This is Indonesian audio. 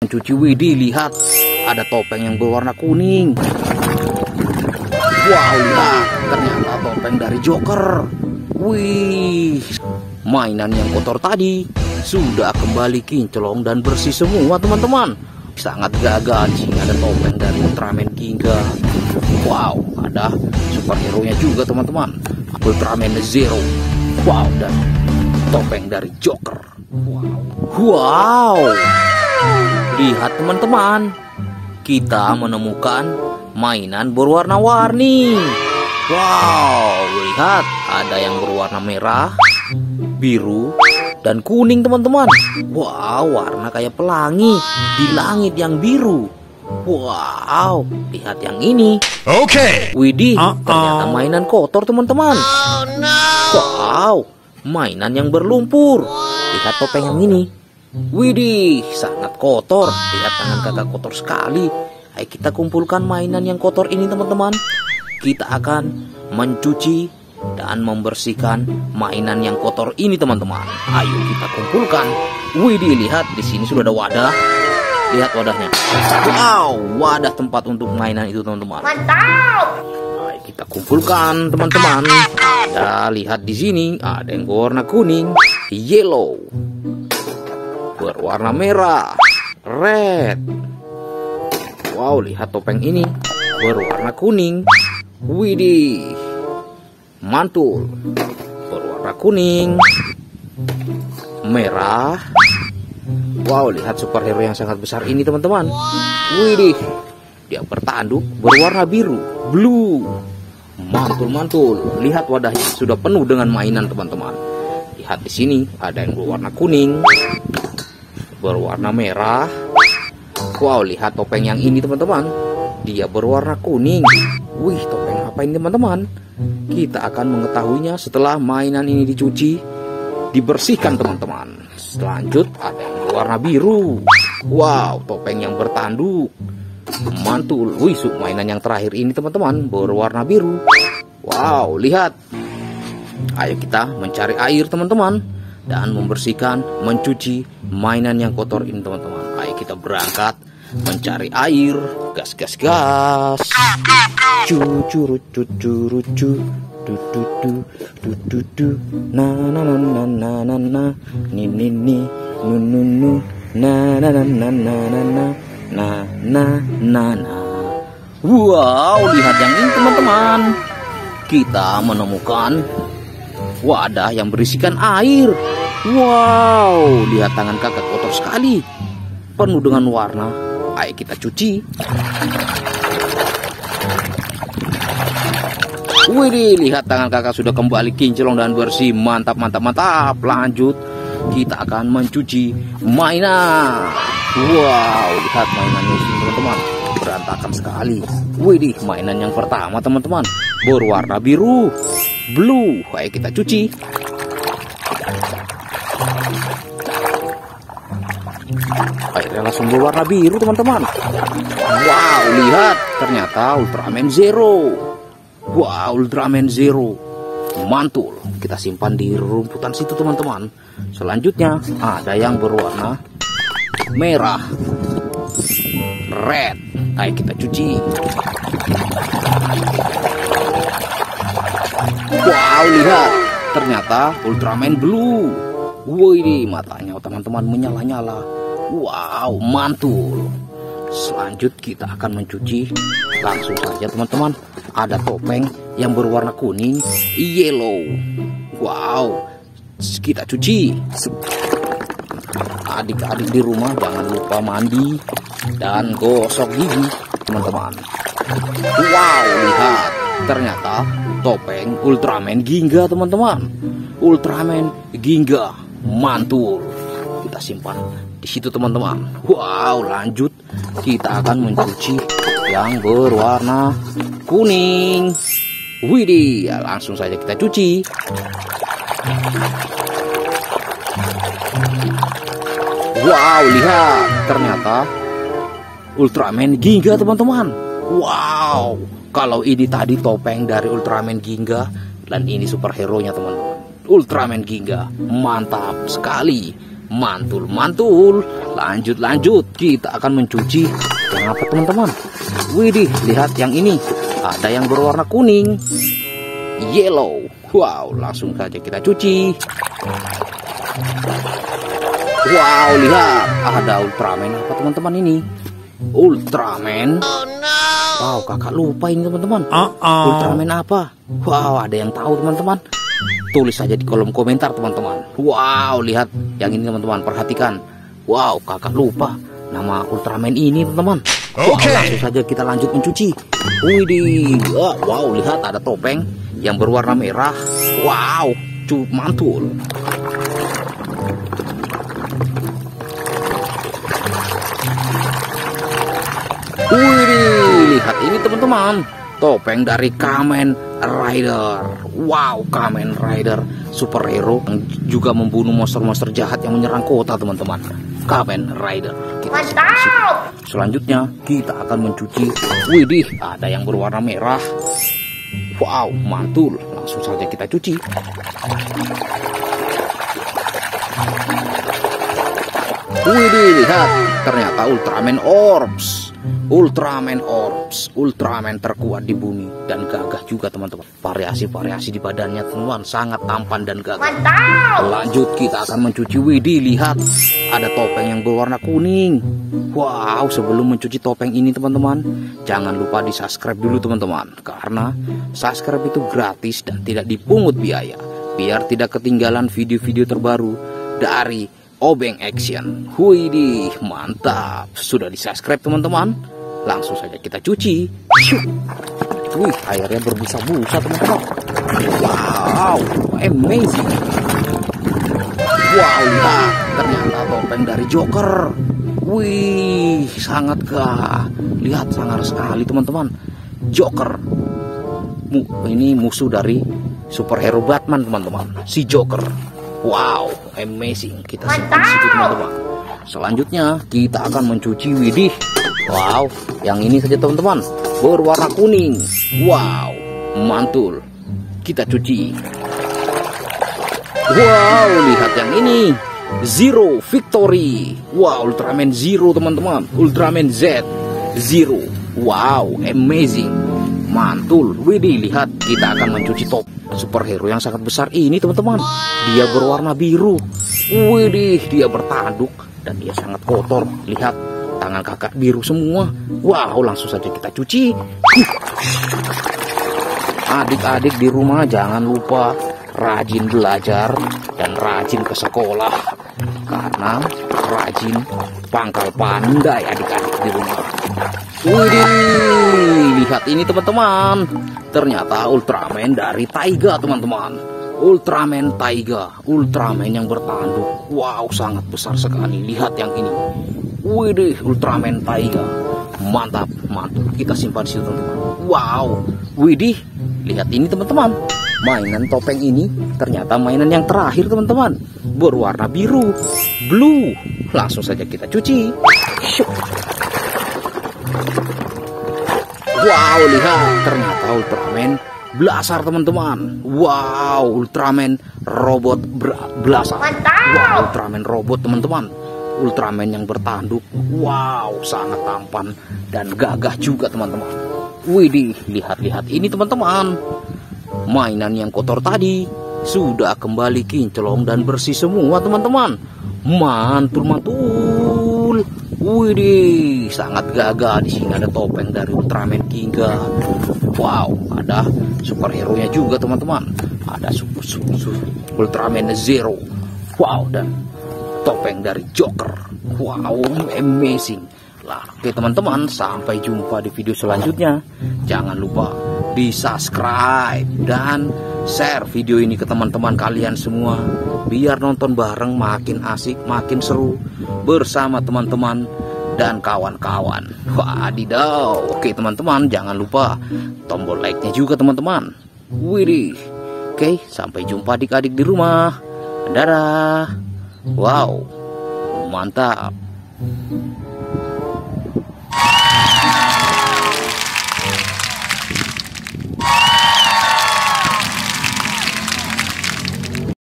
Cuci Widih, lihat ada topeng yang berwarna kuning. Wow, lihat ternyata topeng dari Joker. Wih, mainan yang kotor tadi sudah kembali kinclong dan bersih semua teman-teman. Sangat gagah sih, ada topeng dari Ultraman Ginga. Wow, ada superhero nya juga teman-teman, Ultraman Zero. Wow, dan topeng dari Joker. Wow, lihat teman-teman, kita menemukan mainan berwarna-warni. Wow, lihat ada yang berwarna merah, biru, dan kuning teman-teman. Wow, warna kayak pelangi di langit yang biru. Wow, lihat yang ini. Oke. Widih, ternyata mainan kotor teman-teman. Wow, mainan yang berlumpur. Lihat topeng yang ini. Widih, sangat kotor. Lihat tangan kakak kotor sekali. Ayo kita kumpulkan mainan yang kotor ini teman-teman. Kita akan mencuci dan membersihkan mainan yang kotor ini teman-teman. Ayo kita kumpulkan. Widih, lihat di sini sudah ada wadah. Lihat wadahnya. Wow, wadah tempat untuk mainan itu teman-teman. Mantap. Ayo kita kumpulkan teman-teman. Ada, lihat di sini ada yang berwarna kuning, yellow, berwarna merah, red. Wow, lihat topeng ini berwarna kuning. Widih, mantul, berwarna kuning, merah. Wow, lihat superhero yang sangat besar ini teman-teman. Widih, dia bertanduk berwarna biru, blue. Mantul-mantul. Lihat wadahnya sudah penuh dengan mainan teman-teman. Lihat di sini ada yang berwarna kuning, berwarna merah. Wow, lihat topeng yang ini teman-teman. Dia berwarna kuning. Wih, topeng apa ini teman-teman? Kita akan mengetahuinya setelah mainan ini dicuci, dibersihkan teman-teman. Selanjut ada yang berwarna biru. Wow, topeng yang bertanduk, mantul. Wih, mainan yang terakhir ini teman-teman berwarna biru. Wow, lihat. Ayo kita mencari air teman-teman dan membersihkan, mencuci mainan yang kotor ini teman-teman. Ayo kita berangkat mencari air. Gas gas gas. Cucuru cucuru cu. Du du du du du du. Na na na na na na na. Ni ni ni. Nu nu nu. Na na na na na na na. Na na na na. Wow, lihat yang ini teman-teman. Kita menemukan wadah yang berisikan air. Wow, lihat tangan kakak kotor sekali, penuh dengan warna. Ayo kita cuci. Wih, lihat tangan kakak sudah kembali kinclong dan bersih. Mantap, mantap, mantap. Lanjut, kita akan mencuci mainan. Wow, lihat mainannya ini teman-teman, berantakan sekali. Wih, mainan yang pertama teman-teman berwarna biru, blue. Ayo kita cuci. Airnya langsung berwarna biru teman-teman. Wow, lihat ternyata Ultraman Zero. Wow, Ultraman Zero, mantul. Kita simpan di rumputan situ teman-teman. Selanjutnya ada yang berwarna merah, red. Ayo kita cuci. Wow, lihat ternyata Ultraman Blue. Wih, matanya teman-teman menyala-nyala. Wow, mantul. Selanjut kita akan mencuci. Langsung saja teman-teman. Ada topeng yang berwarna kuning, yellow. Wow, kita cuci. Adik-adik di rumah jangan lupa mandi dan gosok gigi teman-teman. Wow, lihat ternyata topeng Ultraman Ginga teman-teman. Ultraman Ginga, mantul. Kita simpan di situ teman-teman. Wow, lanjut kita akan mencuci yang berwarna kuning. Widih, ya, langsung saja kita cuci. Wow, lihat ternyata Ultraman Ginga teman-teman. Wow, kalau ini tadi topeng dari Ultraman Ginga dan ini superhero nya teman-teman, Ultraman Ginga. Mantap sekali. Mantul. Lanjut. Kita akan mencuci yang apa teman-teman? Widih, lihat yang ini. Ada yang berwarna kuning, yellow. Wow, langsung saja kita cuci. Wow, lihat. Ada Ultraman apa teman-teman ini? Ultraman. Wow, kakak lupa ini teman-teman. Ultraman apa? Wow, ada yang tahu teman-teman? Tulis saja di kolom komentar teman-teman. Wow, lihat yang ini teman-teman, perhatikan. Wow, kakak lupa nama Ultraman ini teman-teman. Wow, langsung saja kita lanjut mencuci. Widih, wow, lihat ada topeng yang berwarna merah. Wow, mantul. Widih, lihat ini teman-teman, topeng dari Kamen Rider. Wow, Kamen Rider superhero yang juga membunuh monster-monster jahat yang menyerang kota teman-teman. Kamen Rider. Mantap. Selanjutnya kita akan mencuci. Widih, ada yang berwarna merah. Wow, mantul. Langsung saja kita cuci. Widih, lihat, ternyata Ultraman Orbs. Ultraman terkuat di bumi dan gagah juga teman-teman. Variasi-variasi di badannya teman-teman, sangat tampan dan gagah. Mantap. Lanjut kita akan mencuci. Widih, lihat, ada topeng yang berwarna kuning. Wow, sebelum mencuci topeng ini teman-teman, jangan lupa di subscribe dulu teman-teman, karena subscribe itu gratis dan tidak dipungut biaya, biar tidak ketinggalan video-video terbaru dari Obeng Action. Widih, mantap. Sudah di subscribe teman-teman, langsung saja kita cuci. Wih, airnya berbusa-busa teman-teman. Wow, amazing. Wow, lihat, ternyata topeng dari Joker. Wih, sangat lihat, sangat sekali teman-teman. Joker ini musuh dari superhero Batman teman-teman, si Joker. Wow, amazing. Kita simpan di situ teman-teman. Selanjutnya kita akan mencuci. Widih, wow, yang ini saja teman-teman, berwarna kuning. Wow, mantul. Kita cuci. Wow, lihat yang ini, Zero Victory. Wow, Ultraman Zero teman-teman, Ultraman Z Zero. Wow, amazing, mantul. Widih, lihat, kita akan mencuci top superhero yang sangat besar ini teman-teman. Dia berwarna biru. Widih, dia bertanduk dan dia sangat kotor. Lihat, tangan kakak biru semua. Wow, langsung saja kita cuci. Adik-adik di rumah jangan lupa rajin belajar dan rajin ke sekolah, karena rajin pangkal pandai adik-adik di rumah. Widih, lihat ini teman-teman, ternyata Ultraman dari Taiga teman-teman. Ultraman Taiga, Ultraman yang bertanduk. Wow, sangat besar sekali. Lihat yang ini. Widih, Ultraman Taiga. Mantap, mantul. Kita simpan di situ teman-teman. Wow, widih, lihat ini teman-teman. Mainan topeng ini ternyata mainan yang terakhir teman-teman. Berwarna biru, blue. Langsung saja kita cuci. Wow, lihat, ternyata Ultraman Blasar teman-teman. Wow, Ultraman robot Blasar. Wow, Ultraman robot teman-teman. Ultraman yang bertanduk. Wow, sangat tampan dan gagah juga teman-teman. Widih, lihat-lihat ini teman-teman. Mainan yang kotor tadi sudah kembali kinclong dan bersih semua teman-teman. Mantul-mantul. Widih, sangat gagah. Di sini ada topeng dari Ultraman Giga. Wow, ada superhero nya juga teman-teman. Ada Ultraman Zero. Wow, dan topeng dari Joker. Wow, amazing. Lah, oke teman-teman, sampai jumpa di video selanjutnya. Jangan lupa di subscribe dan share video ini ke teman-teman kalian semua, biar nonton bareng makin asik, makin seru bersama teman-teman dan kawan-kawan. Wadidaw. Oke teman-teman, jangan lupa tombol like-nya juga teman-teman. Widih. Oke, sampai jumpa adik-adik di rumah. Dadah. Wow, mantap.